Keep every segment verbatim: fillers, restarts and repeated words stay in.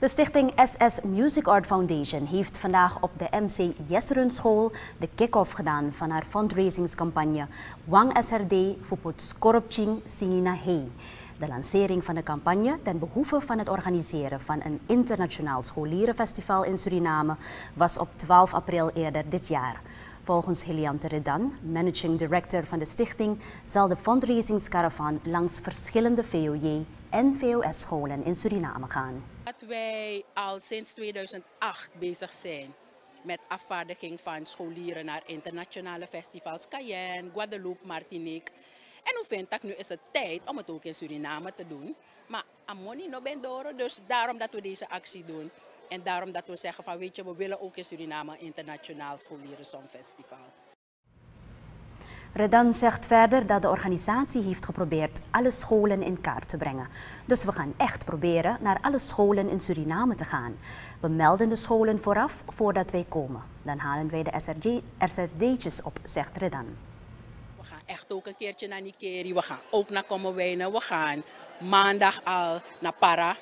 De stichting S S Music Art Foundation heeft vandaag op de M C Jesrun School de kick-off gedaan van haar fundraisingscampagne Wang S R D Fuput Skorupching Singina Hei. De lancering van de campagne ten behoeve van het organiseren van een internationaal scholierenfestival in Suriname was op twaalf april eerder dit jaar. Volgens Heliante Redan, managing director van de stichting, zal de fundraisingscaravan langs verschillende V O J en V O S-scholen in Suriname gaan. Dat wij al sinds tweeduizend acht bezig zijn met afvaardiging van scholieren naar internationale festivals, Cayenne, Guadeloupe, Martinique. En hoe vind ik, nu is het tijd om het ook in Suriname te doen. Maar amoni no bendoro, dus daarom dat we deze actie doen. En daarom dat we zeggen van weet je, we willen ook in Suriname een internationaal scholieren songfestival. Redan zegt verder dat de organisatie heeft geprobeerd alle scholen in kaart te brengen. Dus we gaan echt proberen naar alle scholen in Suriname te gaan. We melden de scholen vooraf voordat wij komen. Dan halen wij de S R D'tjes op, zegt Redan. We gaan echt ook een keertje naar Nikeri, we gaan ook naar Kommerwijnen, we gaan maandag al naar Para.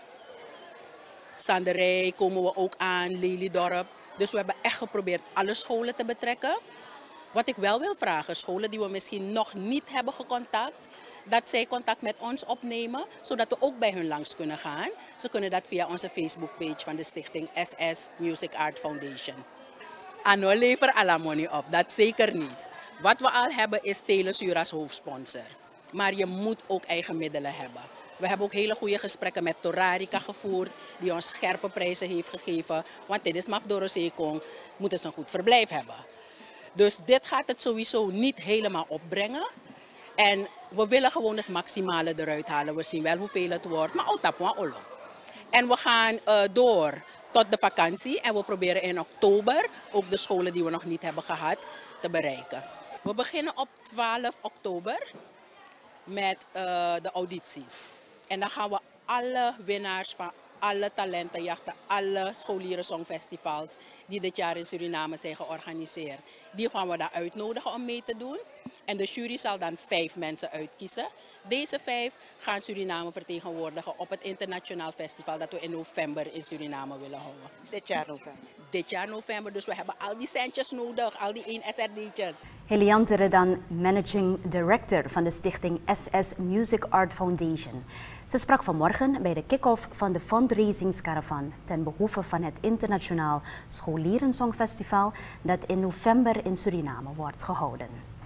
Sanderij komen we ook aan, Lelydorp. Dus we hebben echt geprobeerd alle scholen te betrekken. Wat ik wel wil vragen, scholen die we misschien nog niet hebben gecontact, dat zij contact met ons opnemen, zodat we ook bij hun langs kunnen gaan. Ze kunnen dat via onze Facebookpage van de stichting S S Music Art Foundation. Anno lever alla money op, dat zeker niet. Wat we al hebben is Telesur als hoofdsponsor. Maar je moet ook eigen middelen hebben. We hebben ook hele goede gesprekken met Torarica gevoerd, die ons scherpe prijzen heeft gegeven. Want tijdens Mafdoro Sekong moeten ze een goed verblijf hebben. Dus dit gaat het sowieso niet helemaal opbrengen. En we willen gewoon het maximale eruit halen. We zien wel hoeveel het wordt, maar otapwa olo. En we gaan uh, door tot de vakantie en we proberen in oktober ook de scholen die we nog niet hebben gehad te bereiken. We beginnen op twaalf oktober met uh, de audities. En dan gaan we alle winnaars van alle talentenjachten, alle scholieren songfestivals die dit jaar in Suriname zijn georganiseerd, die gaan we daar uitnodigen om mee te doen. En de jury zal dan vijf mensen uitkiezen. Deze vijf gaan Suriname vertegenwoordigen op het internationaal festival dat we in november in Suriname willen houden. Dit jaar november. Dit jaar november, dus we hebben al die centjes nodig, al die één S R D'tjes. Heliante Redan, managing director van de stichting S S Music Art Foundation. Ze sprak vanmorgen bij de kick-off van de fundraisingscaravan ten behoeve van het internationaal scholierensongfestival dat in november in Suriname wordt gehouden.